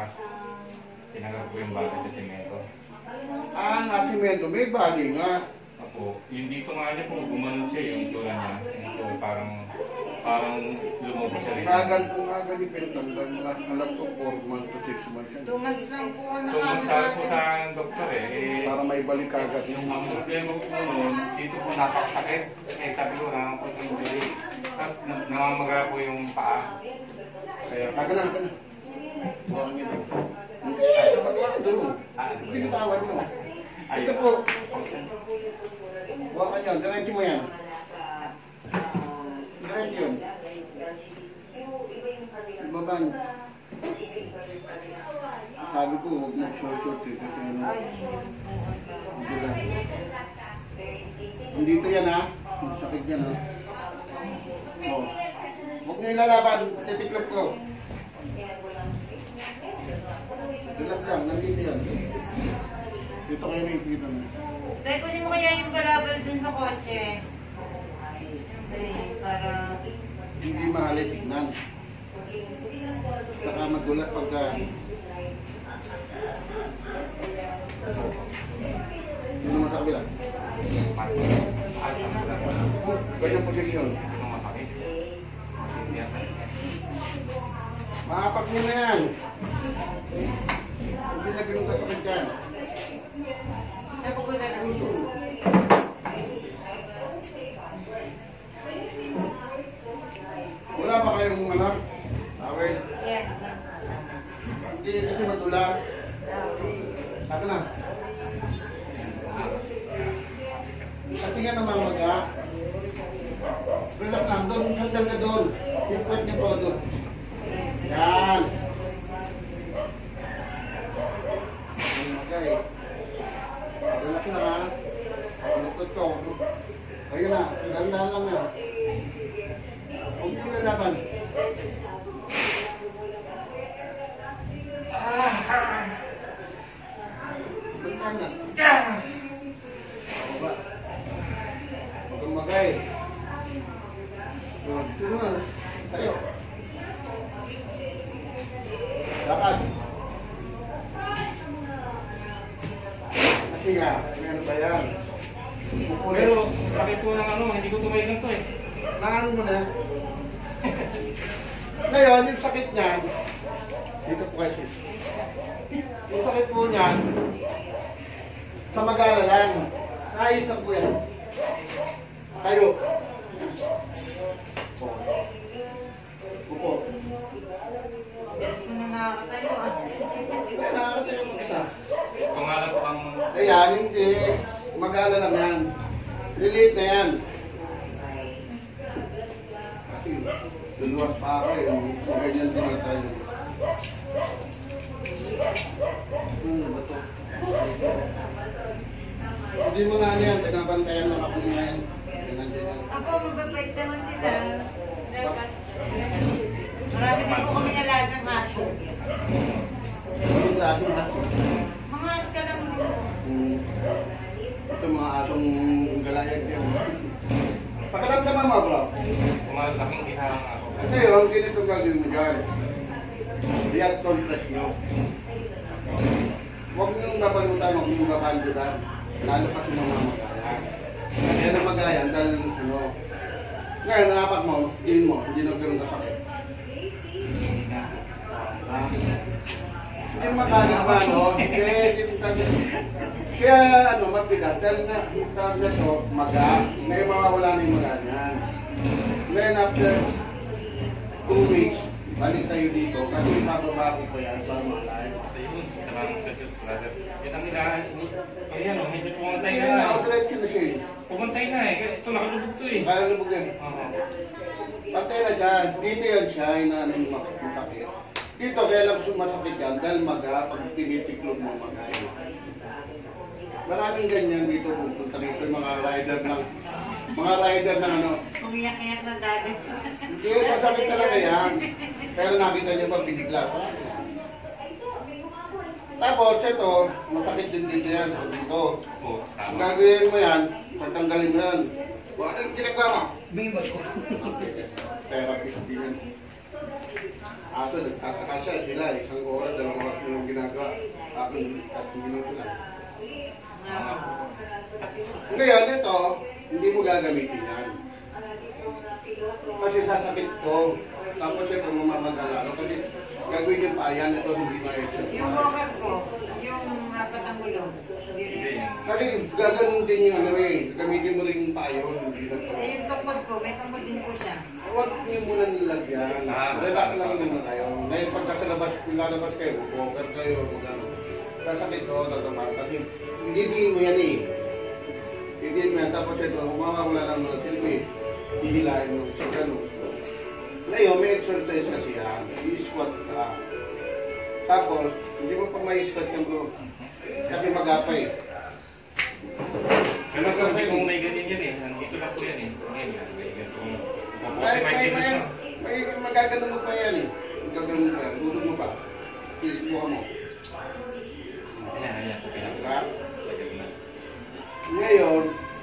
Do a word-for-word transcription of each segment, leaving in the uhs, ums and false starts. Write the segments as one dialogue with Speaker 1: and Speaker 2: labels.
Speaker 1: Tapos, tinanggal ko yung body sa simento.
Speaker 2: Ah, nasimento. May body nga.
Speaker 1: Opo. Yung dito nga niya po, gumanon siya yung itsura niya. Yung itsura, parang, parang lumabas siya rin.
Speaker 2: Sagan po nga ganyan pinatanggal. Alam ko four months to six months yan.
Speaker 3: two months lang po na
Speaker 1: Tumansara po sa doktor eh. eh
Speaker 2: Para may balik agad.
Speaker 1: yung ang problema ko po noon, dito po napakasakit. Eh sabi ko na po yung injury. Tapos na- namamaga po yung paa. Kaya,
Speaker 2: Aga na, aga na. Huwag niyo dito. Hindi, wag ka doon.
Speaker 1: ah,
Speaker 2: Hindi bitawan mo. Ito po. Huwag ka dyan. Diretso mo yan. Diretso yun. Ibabang. Sabi ko, huwag mag-short-short eh. Kasi ano. Hindi lang. Dito yan ha. Sakit yan ha. Oh. Huwag niyo ilalaban. Titiklop ko. Dilap lang. Nandito yan. Dito kayo nakikita mo.
Speaker 3: Tay, kunin mo kaya yung galabal dun sa kotse. Tay, para...
Speaker 2: Hindi mahali tignan. Saka magulat pagka... Sino mo sa kabila? Ganyang posisyon.
Speaker 1: Anong masakit? Hindi ang sakit niya.
Speaker 2: Maapak mo na yan. Hindi na ganun kasakit yan.
Speaker 3: Napagula lang ito.
Speaker 2: Wala pa kayong anak? Awel?
Speaker 3: Yan.
Speaker 2: Hindi kasi madulas. Saka na. Kasi nga namamaga. Relax lang. Doon, sandal na doon. Yung puwet niya po doon. Yan. Namamaga eh. Relax lang ha. Lukot ko. Ayun na. Dahan-dahan lang na. Huwag niyo lalaban. Bentar na. Baba. Huwag kang magay. Sino na? Tayo. Lakad. Kasi nga, ano ba yan?
Speaker 1: Pero, sakit po ng ano, hindi ko tumayin to eh.
Speaker 2: Naano mo na? Ngayon, yung sakit niyan, dito po kayo sis. Yung sakit po niyan, sa mag-ala lang. Naayos lang po yan. Tayo. Upo.
Speaker 3: Bilis mo na nakakatayo ah.
Speaker 2: Hindi, nakakatayo mo isa.
Speaker 1: Ito nga lang po ang...
Speaker 2: Ayan, hindi. Mag-ala lang yan. Relief na yan. Kasi, luluwas pa ako eh. Ganyan din na tayo. Hmm, bato. Hindi mga ano yan, pinabantayan lang ako ngayon. Nandiyan yan.
Speaker 3: Ako, mababait naman sila. Marami din po kami nalagang aso.
Speaker 2: Yung klaseng aso.
Speaker 3: Mga aso ka lang din.
Speaker 2: Hmm. Ito mga asong galayag yan. Pakiramdaman mo, bro.
Speaker 1: Kumalaking kiharang ako.
Speaker 2: Ngayon, ganito gagawin mo dyan. Diyan compress nyo. Huwag nyo babalutan, huwag nyo babandutan. Lalo pa sa mga magayan. Yan ang magayan dahil ano. Ngayon, napak mo, diin mo, hindi na gano'n kasakit. Ha? Hindi makalit pa, no? Hindi, hindi makalit. Kaya, ano, mabigat. Dahil na, tawag na to, maga. Ngayon, mawawala na yung maga niyan. Ngayon, after two weeks, balik tayo dito. Kasi mababa ko pa yan para malay.
Speaker 1: Ayun, salamat sa Diyos, brother. Yan ang ina... Ayan o, medyo pumantay
Speaker 2: Hindi
Speaker 1: na.
Speaker 2: na, outlet yun siya.
Speaker 1: Pumantay na eh. Ito, nakalubog to eh.
Speaker 2: Kaya lubog yan.
Speaker 1: Oo.
Speaker 2: Patay na siya. Dito yan siya, inaano yung masakit. Dito, kaya lang sumasakit yan dahil maga, pag tinitiklog mo maga. Maraming ganyan dito pupunta dito, mga rider ng, mga rider ng ano.
Speaker 3: Umiyak-iyak na dati.
Speaker 2: Hindi, masakit talaga yan. Pero nakita niyo ba, binigla pa. Tapos, ito, masakit din dito yan. Dito.
Speaker 1: Oo,
Speaker 2: Ang
Speaker 1: tama.
Speaker 2: gagawin mo yan, tatanggalin mo yan. Kung ano yung ginagawa mo?
Speaker 3: Bimag ko.
Speaker 2: Therapist din yan. Ato, nagtataka siya, sila, isang oras, dalawang oras yung ginagawa. Akin, at minuto lang. Ngayon, ito, hindi mo gagamitin yan. Kasi sasakit ko. Tapos ito, mamamagala. Kasi gagawin yung payan, ito hindi ma-exert.
Speaker 3: Yung walker ko, yung apat ang gulong.
Speaker 2: Kasi gaganon din yung ano eh. Gamitin mo rin yung payon.
Speaker 3: Eh, yung tungkod ko, may tungkod din po siya.
Speaker 2: Huwag niyo muna nilagyan.
Speaker 1: Ah,
Speaker 2: Relax lang muna kayo. Ngayon pagka sa labas, kung lalabas kayo, walker kayo, kung ano. Sasakit ko, tatamaan. Kasi hindi diin mo yan eh. Hindi mo yan. Tapos ito, kung mawawala ng mga silbi, hihilahin mo sa ganun. Ngayon, may exercise kasi yan. I-squat ka. Tapos, hindi mo pa may-squat yung bro. Kasi mag-apay.
Speaker 1: Pero sabi kung may ganyan yan eh. Nandito lang po yan eh. Ngayon yan, may ganyan.
Speaker 2: May, may, may, may magaganon mo pa yan eh. Magaganon mo pa yan. Dudod mo pa. I-squat mo.
Speaker 1: Ayan, ayan.
Speaker 2: Diba? Ngayon,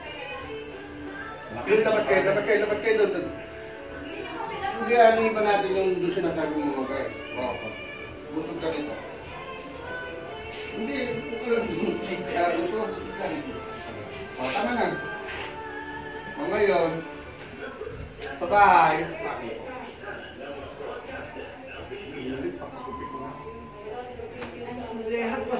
Speaker 2: yung dapat kayo, dapat kayo, dapat kayo doon. Hindi, ano pa natin yung doon sinasabi mo mga guys. Oo. Busog ka dito. Hindi, kaya busog. O, tama na. O ngayon, sa bahay, bakit?
Speaker 3: Ay, sumulero po.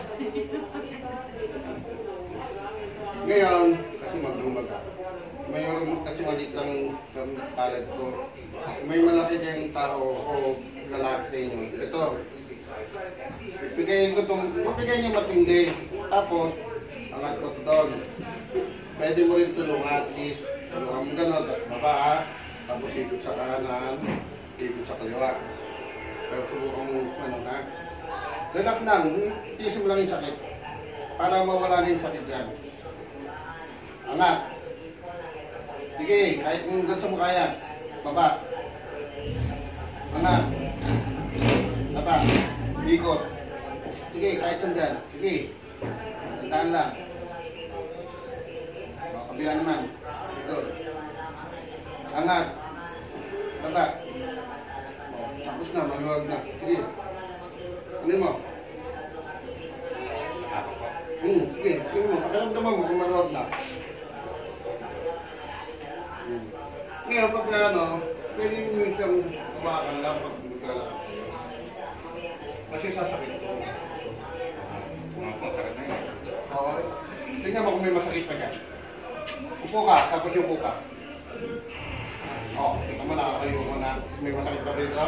Speaker 2: Ngayon, kasi maglumaga. Mayroon kasi maliit lang ang palad ko. May malaki kayong tao o lalaki sa inyo. Ito, bigayin ko itong, bigayin niyo matindi. Tapos, angat ko ito doon. Pwede mo rin tulungan, please. Tulungan mo gano'n, baba ha. Tapos ikot sa kanan, ikot sa kaliwa. Pero subukan mo, ano ha. Relax lang, tiisin mo lang yung sakit. Para mawala na yung sakit yan. Angat. Sige, kahit kung ganito mo kaya. Baba. Angat. Baba. Ikot. Sige, kahit saan dyan. Sige. Tandaan lang. O, kabila naman. Ikot. Angat. Baba. O, tapos na, maluwag na. Sige. Ano mo? Hmm, sige. Sige mo. Pakiramdaman mo kung maluwag na. Hmm. Ngayon, pag ano, pwede mo siyang kabakan lang pag maglalakad. Kasi sasakit ko.
Speaker 1: Mga pong sakit na yun.
Speaker 2: Okay. Tingnan mo kung may masakit pa dyan. Upo ka, tapos yung upo ka. O, ito mo nakakayo mo na. May masakit pa dito.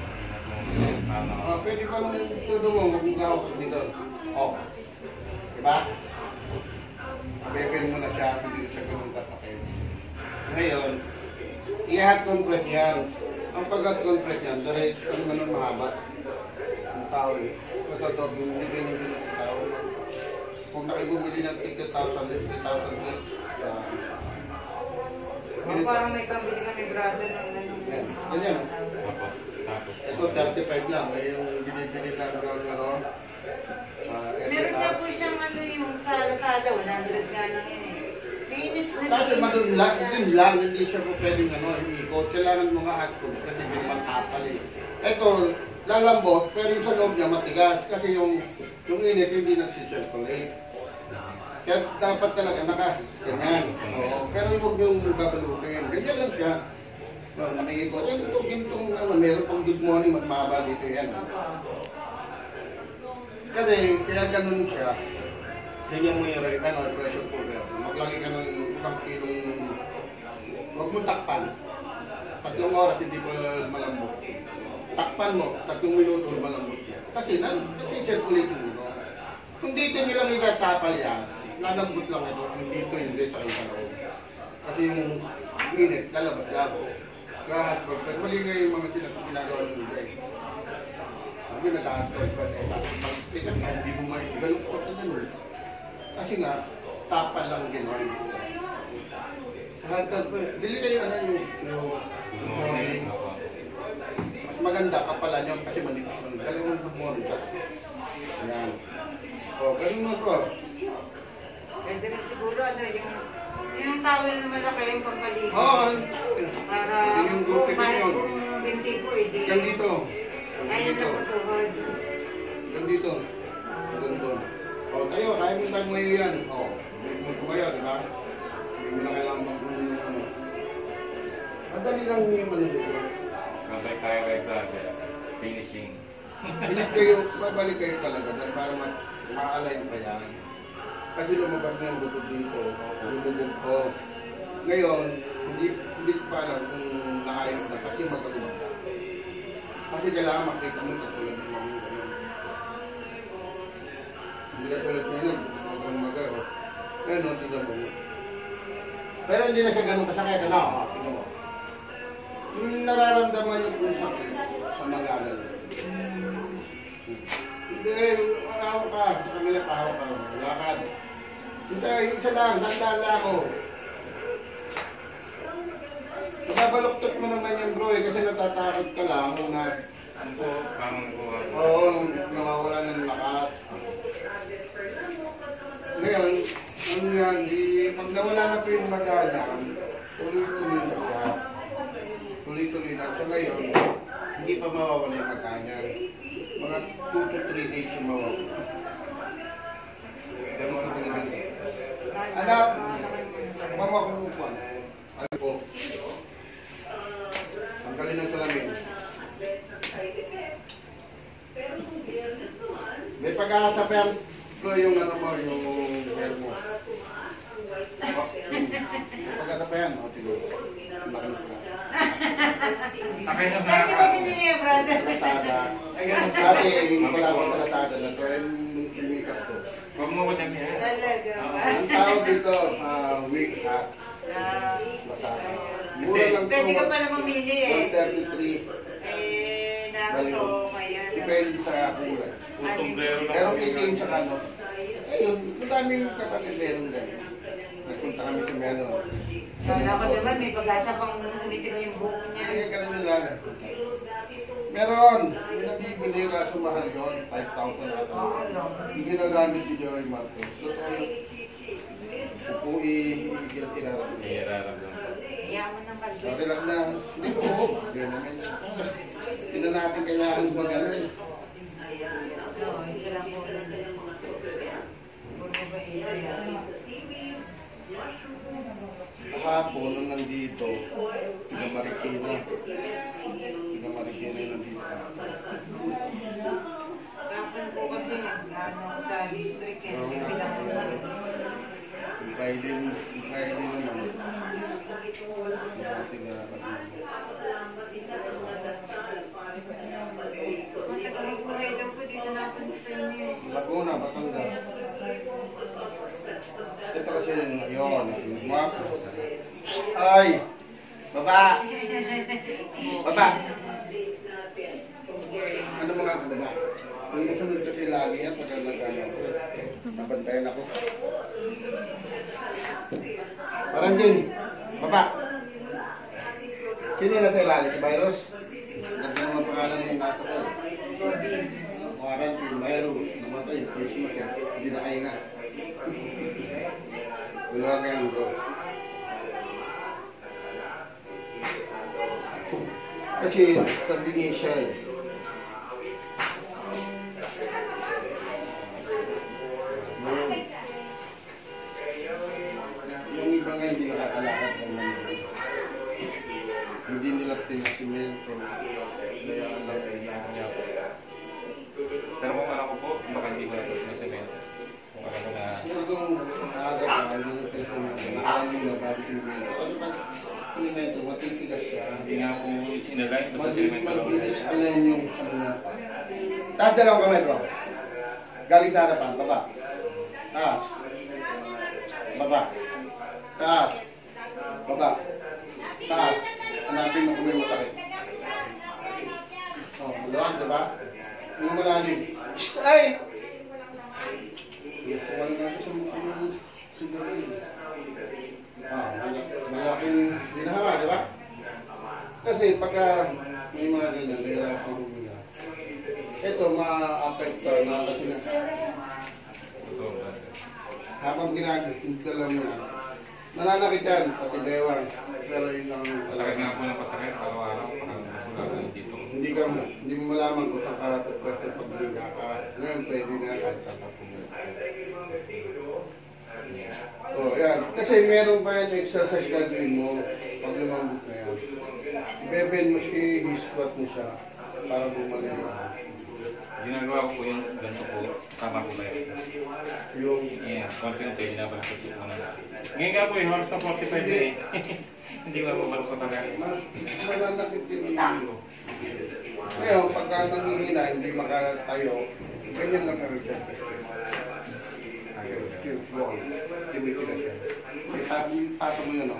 Speaker 2: O, pwede pa mong tudo mo, magmagaw ka dito. O. Diba? Beben mo na siya, hindi siya ganun kasakit. Ngayon, i-hot compress yan. Ang pag-hot compress yan, dahil ang manong mahaba. Ang tao eh. Ito, ito, bumili mo din ang tao. Kung nakibumili ng tig one thousand, fifty thousand each.
Speaker 3: Oh, parang may kambili kami brother ng ganun.
Speaker 2: Yan, ganyan.
Speaker 1: Opo. Tapos,
Speaker 2: Ito, thirty-five lang. May yung binibili lang ng ano. Uh,
Speaker 3: Meron nga po siyang ano yung sa Lazada, one hundred nga lang yun eh. Mainit na
Speaker 2: Kasi madun lang, din lang, hindi siya po pwedeng ano, ikot. Kailangan mga hot compress, hindi matapal eh. Ito, lalambot, pero yung sa loob niya matigas. Kasi yung, yung init, hindi nagsisirculate. Kaya dapat talaga naka, ganyan. Oo. Pero huwag yung babalutin. Ganyan lang siya. So, nakikot. Yan ito, gintong, ano, meron pang good morning, mas mahaba dito yan. Kasi, kaya ganun siya. Tingnan mo yung ano, pressure cooker. Maglagay ka ng isang kilong, huwag mong takpan. Tatlong oras, hindi pa malambot. Takpan mo, tatlong minuto, malambot yan. Kasi, nag-circulate mo. Kung dito nila nilatapal yan, lalambot lang ito. Kung dito, hindi sa isang loob. Kasi yung init, lalabas lang. Kahit ko, pero mali nga yung mga ginagawa ng ibay. Sabi, nag-aantay pa sa iba. Pag-ikat nga, hindi mo maigalong ko na nun. Kasi nga, tapal lang ginawa. Kahit ko, dili kayo ano yung yung morning. Mas maganda kapala niyo kasi manipis lang. Galing mo good morning. Ayan. O, ganun mo bro.
Speaker 3: Pwede rin siguro ano yung yung towel na malaki yung pampaligo.
Speaker 2: Oo.
Speaker 3: Para
Speaker 2: Yung
Speaker 3: kung
Speaker 2: gupit
Speaker 3: kahit
Speaker 2: yun.
Speaker 3: kung yung tipo eh. di-
Speaker 2: Hanggang dito.
Speaker 3: Ayun lang po tuhod.
Speaker 2: Hanggang dito. Hanggang doon. O, tayo, kaya mo tayo ngayon yan. O, mo tumayo, di ba? Hindi mo na kailangan mag- ano. Madali lang yung manunod.
Speaker 1: Kapag kaya kay brother, finishing.
Speaker 2: Balik kayo, babalik kayo talaga dahil para ma ma-align pa yan. Kasi lumabas na yung buto dito, lumubog ko. Ngayon, hindi, hindi ko pa alam kung nakayot na kasi magkaluwag na. Kasi kailangan makita mo katulad ng mga ganun. Hindi katulad niya nun, magang maga o. Ngayon, no, tignan mo. Pero hindi na siya ganun kasakit, ano? Tignan mo. Yung nararamdaman niyo kung sakit sa mga alala. Hindi, hawak ka. Sa kanila, pahawak ka. Lakad. Hindi, yung isa lang. Dandan lang ako. Nababaluktot mo naman yung bro eh, kasi natatakot ka lang na
Speaker 1: Ano po, parang nagawa ko.
Speaker 2: oo, nawawala ng lakas. Ngayon, ano yan, di, pag nawala na po yung magana, tuloy-tuloy na siya. Tuloy-tuloy na. So ngayon, hindi pa mawawala yung magana. Mga two to three days yung mawawala.
Speaker 1: Demo na talaga.
Speaker 2: Anak, mamakukupan. Ano po? Tanggalin ng salamin. May pag-aasa pa yan, Flo, yung ano mo, yung hair mo. May pag-aasa pa yan, o, tignan. Laki na pala.
Speaker 1: Sakay na
Speaker 3: Saan niyo ba binili yung brother?
Speaker 2: Kalasada.
Speaker 1: Ay, ganun.
Speaker 2: Dati, hindi ko lang ang kalasada na to. Yung make-up to.
Speaker 1: Huwag mo ko dyan siya.
Speaker 3: Talaga ba?
Speaker 2: Ang tawag dito, ah, wig hat.
Speaker 3: Ah,
Speaker 2: Masada. Mura lang to.
Speaker 3: Pwede ka pala mamili eh.
Speaker 2: one thirty-three.
Speaker 3: Eh, nato, kaya.
Speaker 2: Depende sa kulay.
Speaker 1: Kung sombrero lang.
Speaker 2: Pero kitim sa kano. Ayun, madaming kapatid meron ganyan. Nagpunta kami sa Meno.
Speaker 3: Kala ko naman may pag-asa pang umitim yung buhok niya.
Speaker 2: Kaya ganun lang. Meron, yung nabibili kaso mahal yun, five thousand ata. Yung ginagamit ni Joey Martin. Totoo yun. Upo i-irarap.
Speaker 1: Nahihiraramdam.
Speaker 3: Yaman ng kalbi.
Speaker 2: So, relax na. Hindi po. Ganyan naman. Hindi na natin kailangan mag-ano.
Speaker 3: Oo, isa lang po. Puro ba ito?
Speaker 2: Kahapon, nung nandito, pinamarikina. Pinamarikina yung nandito.
Speaker 3: Kapon po kasi nag-ano sa district eh.
Speaker 2: Oo
Speaker 3: May
Speaker 2: nga.
Speaker 3: bilang
Speaker 2: Yung Friday, yung Friday naman. Yung ating nakakasama.
Speaker 3: Kung taga-mabuhay daw po dito napunta sa inyo eh.
Speaker 2: Laguna, Batangas. Ito kasi yun, yun, guwapo. Ay! Baba! Baba! Ano mga baba? Ang nasunod kasi lagi yan pagka nag-ano. Nabantayan ako. Parang din. Baba! Sino yung nasa ilalim? Si Virus? Ganda naman pangalan ng nato ko. Quarantine, virus, namatay, Christmas, eh. Hindi na kayo nga. Wala ka yan, bro. Kasi sabi niya siya eh. Yung iba nga hindi nakakalakad ng mga. Hindi nila tinasimento. Kaya alam
Speaker 1: Kaya po. Pero kung alam ko po, baka hindi ko na po na semento. Kung alam ko na...
Speaker 2: Kung maaga pa, hindi nila tinasimento. Nakakain mo na bago simento. Kasi pag simento, matitigas siya.
Speaker 1: Hindi nga po sinalay, basta semento lang.
Speaker 2: Mabilis alin yung ano na. Taas na lang kamay, bro. Galing sa harapan, baba. Taas. Baba. Taas. Baba. Taas. Hanapin mo kung may masakit. Oh, maluwag, diba? Yung malalim. Ay! Kumain natin sa mukha ng siguro. Ah, malaking ginhawa, diba? Kasi pagka may mga ganyan, kailangan akong humiga. Ito, ma-affect sa nakakasi na.
Speaker 1: Totoo ba?
Speaker 2: Habang ginagawa lang na, Nananakit yan, pati bewang. Pero yun lang ang
Speaker 1: Pasakit nga po ng pasakit, araw-araw, parang dito.
Speaker 2: Hindi ka, hindi mo malaman kung saan ka pwede paglinga ka. Ngayon, pwede na kahit saan ka pumunta. Oh, yan. Kasi meron pa yan exercise gagawin mo pag lumambot na yan. Beben mo siya, hi-squat mo siya para bumalik ka.
Speaker 1: Ginagawa ko po yung ganito po, tama po ba yun?
Speaker 2: Yung,
Speaker 1: Yeah, confident eh, binabalik ko po na. Ngayon nga po yung horse na forty-five eh. Hindi ba po balik ko talaga?
Speaker 2: mas mananakit yung ulo. Ngayon, pagka nangihina, hindi makatayo, ganyan lang ang exercise. Yung wall, tumitira siya. Ipata mo yun, o.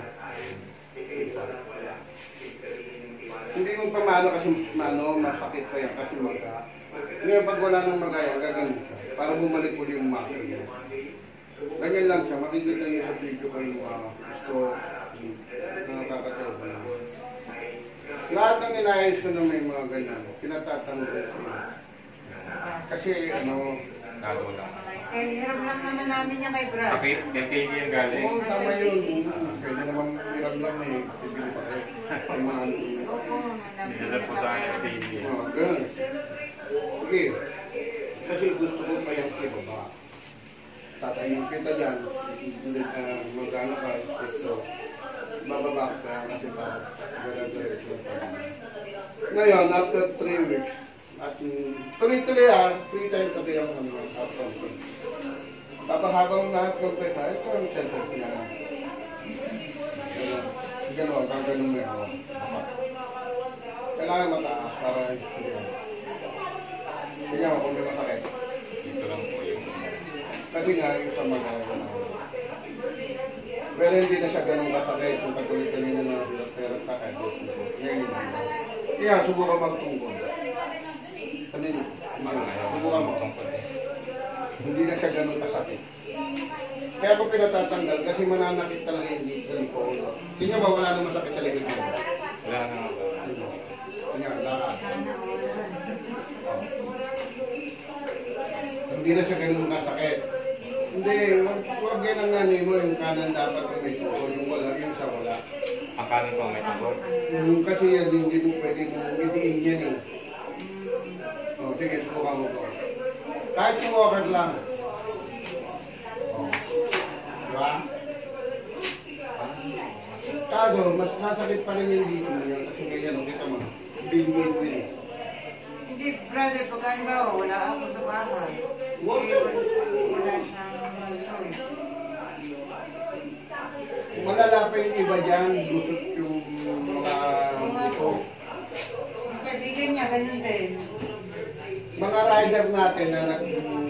Speaker 2: Hindi mo pa maano kasi maano, masakit pa yan kasi maga. Ngayon pag wala nang maga yan, gagawin siya. Para bumalik ulit yung muscle niya. Ganyan lang siya, makikita niyo sa video ko yung uh, gusto na nakakatawa na. Lahat ng inayos ko na may mga ganyan, pinatatanong ko siya. Kasi ano,
Speaker 1: Nagawa lang.
Speaker 3: Eh, hirap lang naman namin niya kay Brad.
Speaker 1: Sakit, yan kayo yung galing.
Speaker 2: oo, tama yun. Pwede naman hiram lang eh. Pwede pa kayo. Yung mga ano.
Speaker 3: Oo, manapin
Speaker 1: Dinala po sa akin yung baby.
Speaker 2: Oo, ganun. Sige. Kasi gusto ko pa yung ibaba. Tatayin kita dyan. Uh, Mag-ano ka, ito. Bababa ka kasi para ganun-ganun. Ngayon, after three weeks, at tuloy-tuloy ah, three times a day ang ano, after three. Tapos habang na-complete na, ito ang sentence niya. Gano'n, gano'n mo yun. Kailangan mataas para hindi. Sige mo kung may masakit.
Speaker 1: Dito lang po yung...
Speaker 2: Kasi nga, yung sa mga pero hindi na siya ganun kasakit kung katuloy-tuloy na na pero sakit. Ngayon, kaya subukan magtungkol. Kanina, subukan mo. Hindi na siya ganun kasakit. Kaya ako pinatatanggal kasi mananakit talaga yung dito sa likod. Kanya ba wala naman sakit sa likod niya?
Speaker 1: Wala na nga ba?
Speaker 2: Kanya, lakas.
Speaker 3: Sana all.
Speaker 2: Hindi na siya ganun kasakit. Hindi, huwag yan ang ano mo, yung kanan dapat kung may tukod, yung wala, yung sa wala.
Speaker 1: Ang kanin ko may tagod.
Speaker 2: Yung kasi yan, hindi mo pwede mong idiin yan eh. O, sige, subukan mo to. Kahit yung walker lang. O. Diba? Kaso, mas nasakit pa rin yung dito mo yan kasi ngayon, kita mo, bingin mo eh.
Speaker 3: Hindi, brother, pag ano ba, wala ako sa bahay.
Speaker 2: What?
Speaker 3: Eh, wala, wala siyang choice.
Speaker 2: Malala pa yung iba dyan, lusot yung mga ito.
Speaker 3: Yung kaibigan niya, ganun din.
Speaker 2: Mga rider natin na nag